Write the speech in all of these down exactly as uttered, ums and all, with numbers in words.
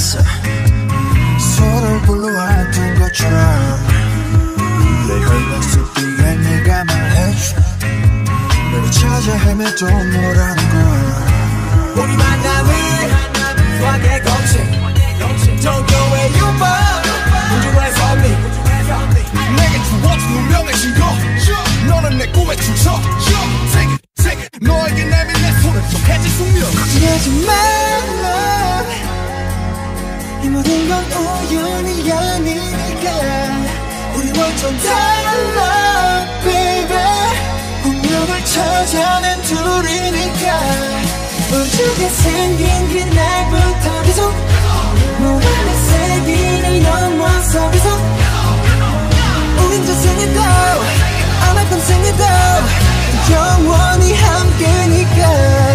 있어. 서로를 불러왔던 것처럼 내 혈관 속 뒤에 내가 말해줘. 너를 찾아 헤매도 너라는 걸. 우리 만남은 수학의 공식 도쿄의 유머 우주의 선미 내게 주어진 운명의 신고 너는 내 꿈의 출처 Take it, take it 너에게 내밀 내 손을 좀 해질 숙명 걱정하지 마 이 모든 건 우연이 아니니까 우리 완전 달라 baby 운명을 찾아낸 둘이니까 우주가 생긴 그날부터 계속 너와의 세계를 넘어서 계속 우린 저생에도 아마 평생에도 영원히 함께니까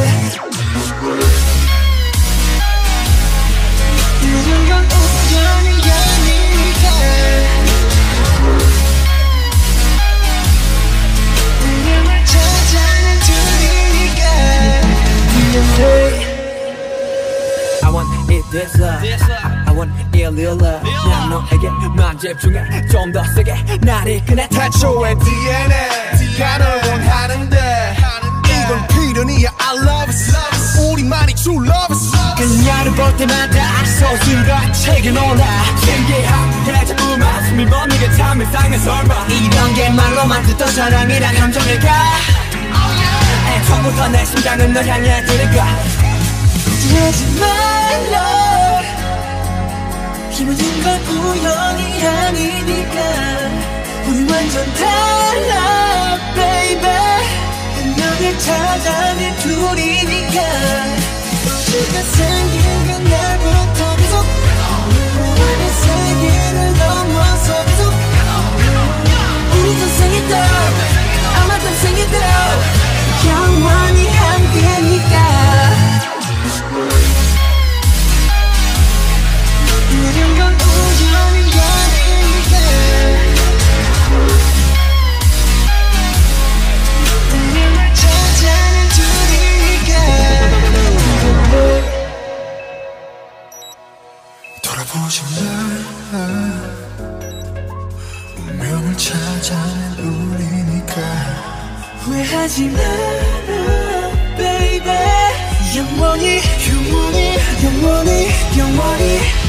모든 건 우연이 아니니까 운명을 찾아낸 둘이니까 I want it this love I want it real love 난 너에게만 집중해 좀 더 세게 날 이끄네 태초의 디엔에이 네가 널 원하는데 이건 필연이야 I love it 우리만이 true love it 그녀를 볼 때마다 소수가 책에 놀라 신기하게 자꾸만 숨이 멎는 참 이상해 설마 이런 게 말로만 듣던 사랑이란 감정일까 애초부터 내 심장은 널 향해 들을까 하지 말라 이 모든 건 우연이 아니니까 우리 완전 달라 baby 운명을 찾아낸 둘이니까 우주가 생긴 그날부터 계속 우리의 세계를 넘어서 계속 우리 전생에도 아마 평생에도 영원히 함께니까 모든 건 우연이 아니니까 운명을 찾아낸 둘이니까 돌아보지 마 운명을 찾아낸 우리니까 후회하지 마라 baby 영원히 영원히 영원히 영원히